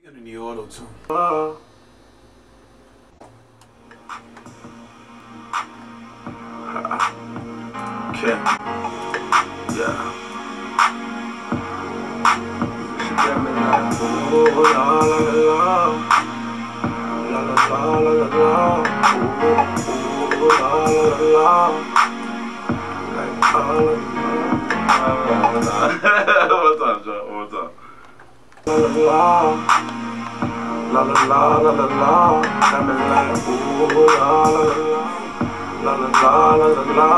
gonna need auto tune. Okay. Yeah. She got me like, ooh, la la la la, la la la la la, ooh, ooh, la la la, like la la la. One time, John. One time. La la la, la la la la la la, got me like, ooh, la la la. La la la la la la.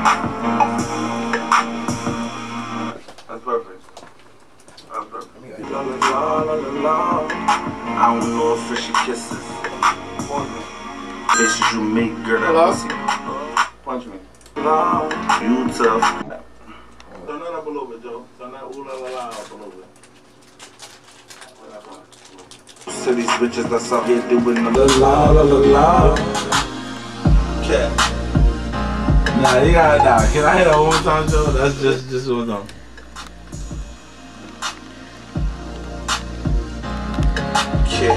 That's perfect. That's perfect. La la la la la la. I don't know if fishy kisses. Faces you make, girl, that pussy. Punch me. You tough. Turn that up a little bit, Joe. Turn that ooh la la la up a little bit. To these bitches that's out here doing the la la la la. Cat. Nah, you gotta die. Can I hit that one more time, Joe? That's just one time. Cat.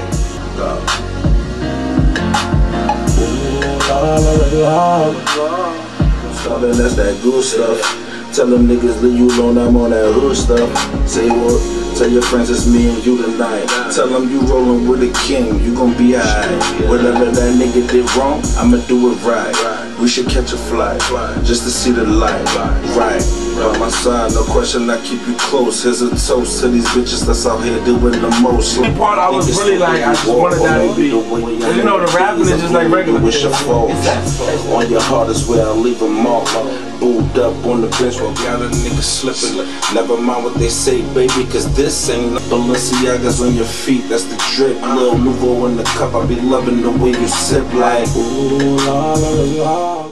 Ooh, la la la la. Starting that's that good stuff. Tell them niggas leave you alone, I'm on that hood stuff. Say what? Tell your friends it's me and you tonight. Tell them you rolling with a king, you gon' be alright. Whatever that nigga did wrong, I'ma do it right. We should catch a flight, just to see the light. Right, by my side, no question, I keep you close. Here's a toast to these bitches that's out here doing the most. The part I was really like, I just wanted that to be. Cause you know the rapping is just like regular. Wish your fault. On your heart is where I leave a mark. Booed up on the bench while got a nigga slipping. Never mind what they say, baby, cause this ain't no Balenciagas on your feet, that's the drip. Lil Nouveau in the cup, I be loving the way you sip like ooh la la la la.